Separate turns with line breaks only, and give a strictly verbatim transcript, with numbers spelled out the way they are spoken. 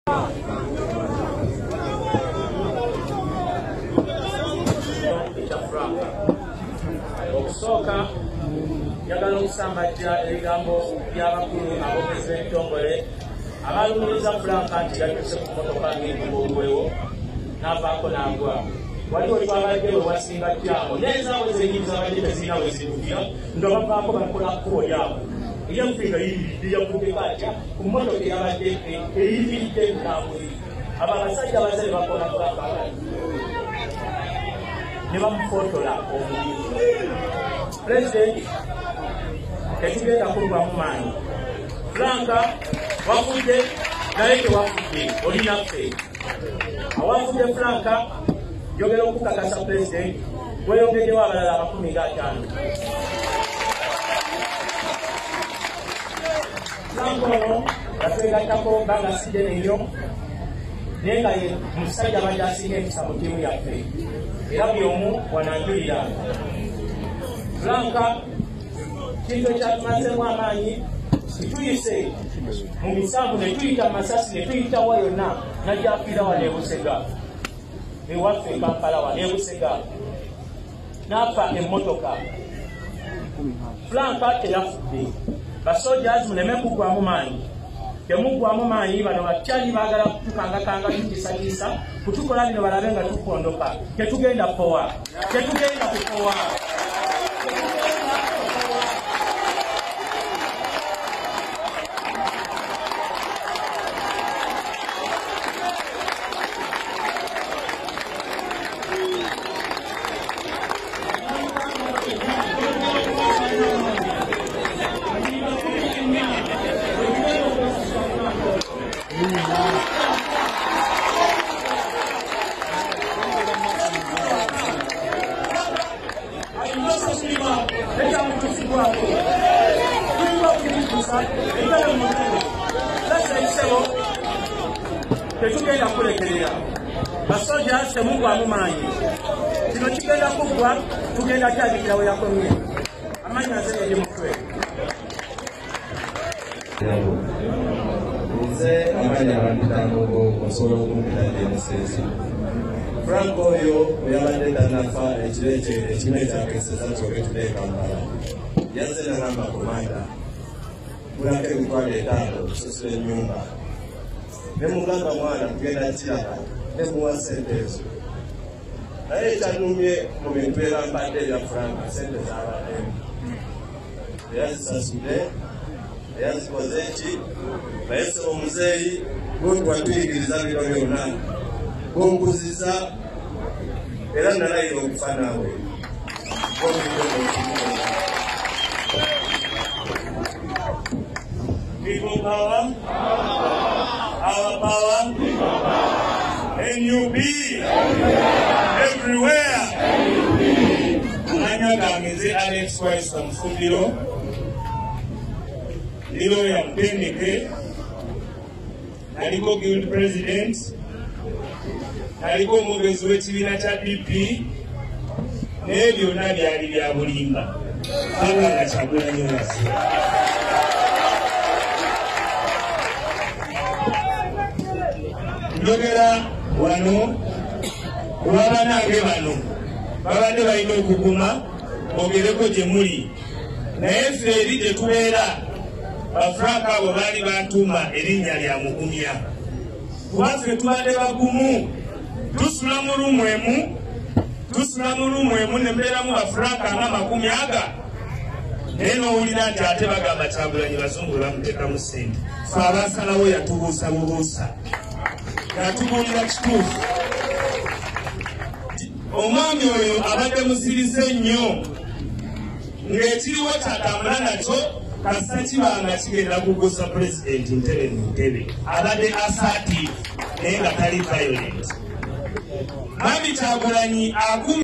Okusoka njagala okusambajja ebigambo by'abakulu abogezi b'ebitongole abalumiriza Franka nti yatuuse ku mmotoka ng'ekibuulwewo n'avaako n'agwa. Waliwo twabadde we wasinga kyamo n'enzaawo zenyinza abadde tezirina we zivudira nga bavaako bakola kkubo lyabwe eyamufinga yiyiridde yavuddeko atya ku mmotoka eyabadde eyimiridde ntambuli. Abo abasajja bazze bakola Franka ne bamufotola omubiri. Pulezidenti tetugenda kuggwamu maanyi. Franka wafudde naye tewafudde olinaffe. Awafudde Franka njogera okukakasa Pulezidenti weyongeddewo abalala amakumi ng'ataano. Franka ono yatwegattako banga sidene nnyo naye nga ye musajja abadde asinga empisa mu ttiimu yaffe era buli omu wananjulira. Franka kintu ekyatumazeemu amaanyi kituyise mu misanvu ne tuyita Masasi ne tuyitawo yonna najjafiira wano e Busega ewaffe e Kampala wano e Busega n'afa emmotoka. Franka teyafudde. Basojazi muleme kuggwamu maanyi, temuggwamu maanyi. Bano bakyali baagala kutukangakanga tutisatiisa kutukola bino balabe nga tukondoka. Tetugenda powa, tetugenda kupowa. Tetugenda kulekerera basoja temuggwamu maanyi. Kino kigenda kuggwa tugenda kyabikirawo yakomye amaanyi azenye mutwe.
Nze amaanyi abanditango osobola okumpita emisezi. Franka oyo oyabadde tanafa ekiro ekimu ekyakeseza kyoke tulee Kampala yazze nagamba komanda mulako emitwalo etaano okusasula ennyumba ne mugamba mwana tugenda kiraka ne muwa sente ezo. Naye ekyanumye mu bintu era mbadde ebya Franka sente zabaddemu teyazisasudde teyazikoze ki naye sebo omuzeeyi gwe watuyigiriza bino byonna gonkuziza era nalayira okufa naawe.
People power, our power, N U B, everywhere. Nanya Gamizi Alex Wise from Fundiro, Lilo ya Mpenike, Naliko Guild President, Naliko Mugezi w'ekibiina kya D P, n'ebyo byonna byali bya bulimba. Baba nga Kyagulanyi wazze. Njogera wano olw'abanange bano babadde balina okuguma bogereko gye muli, naye ffe eri gye tubeera bafranka abo baali bantuuma erinnya lya mugumya. Kubaffe tubadde bagumu, tusula mu lumu emu tusula mu lumu emu ne mbeeramu bafranka nga makumi aga. Naye n'owulira nti ate bagamba Kyagulanyi Bazungu bamuteekamu ssente. Ffe abasalawo yatubuusa bubuusa yatubuulira kituufu. Omwami oyo abadde musirize nnyo ng'ekiriwo kyatambula nakyo kasita kibanga kigenda kugusa Pulezidenti ntebe mu ntebe. Abadde assertive naye nga tali violent. Mami Kyagulanyi